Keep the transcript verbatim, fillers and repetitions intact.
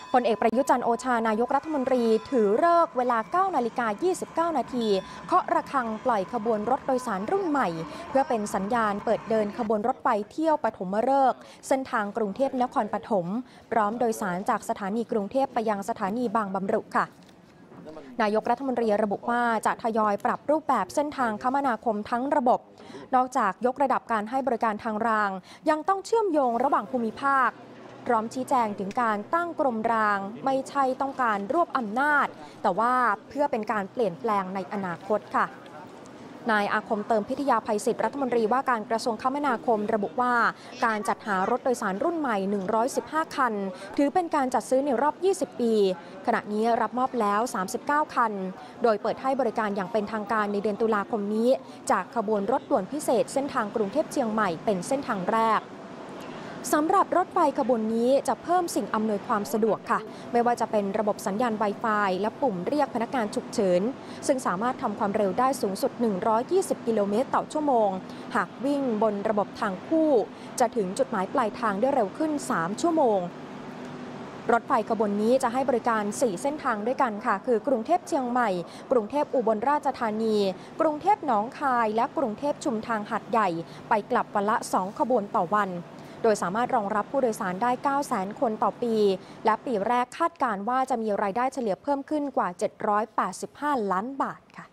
พลเอกประยุทธ์จันทร์โอชานายกรัฐมนตรีถือฤกษ์เวลา เก้านาฬิกายี่สิบเก้านาทีเคาะระฆังปล่อยขบวนรถโดยสารรุ่นใหม่เพื่อเป็นสัญญาณเปิดเดินขบวนรถไฟเที่ยวปฐมฤกษ์เส้นทางกรุงเทพนครปฐมพร้อมโดยสารจากสถานีกรุงเทพไปยังสถานีบางบำรุค่ะนายกรัฐมนตรีระบุว่าจะทยอยปรับรูปแบบเส้นทางคมนาคมทั้งระบบนอกจากยกระดับการให้บริการทางรางยังต้องเชื่อมโยงระหว่างภูมิภาคพร้อมชี้แจงถึงการตั้งกรมรางไม่ใช่ต้องการรวบอำนาจแต่ว่าเพื่อเป็นการเปลี่ยนแปลงในอนาคตค่ะนายอาคมเติมพิทยาภัยศิษย์รัฐมนตรีว่าการกระทรวงคมนาคมระบุว่าการจัดหารถโดยสารรุ่นใหม่หนึ่งร้อยสิบห้าคันถือเป็นการจัดซื้อในรอบยี่สิบปีขณะนี้รับมอบแล้วสามสิบเก้าคันโดยเปิดให้บริการอย่างเป็นทางการในเดือนตุลาคมนี้จากขบวนรถด่วนพิเศษเส้นทางกรุงเทพเชียงใหม่เป็นเส้นทางแรกสำหรับรถไฟขบวนนี้จะเพิ่มสิ่งอำนวยความสะดวกค่ะไม่ว่าจะเป็นระบบสัญญาณ Wi-Fi และปุ่มเรียกพนักงานฉุกเฉินซึ่งสามารถทำความเร็วได้สูงสุดหนึ่งร้อยยี่สิบกิโลเมตรต่อชั่วโมงหากวิ่งบนระบบทางคู่จะถึงจุดหมายปลายทางได้เร็วขึ้นสามชั่วโมงรถไฟขบวนนี้จะให้บริการสี่เส้นทางด้วยกันค่ะคือกรุงเทพเชียงใหม่กรุงเทพอุบลราชธานีกรุงเทพหนองคายและกรุงเทพชุมทางหาดใหญ่ไปกลับวันละสองขบวนต่อวันโดยสามารถรองรับผู้โดยสารได้ เก้าแสนคนต่อปีและปีแรกคาดการณ์ว่าจะมีรายได้เฉลี่ยเพิ่มขึ้นกว่าเจ็ดร้อยแปดสิบห้าล้านบาทค่ะ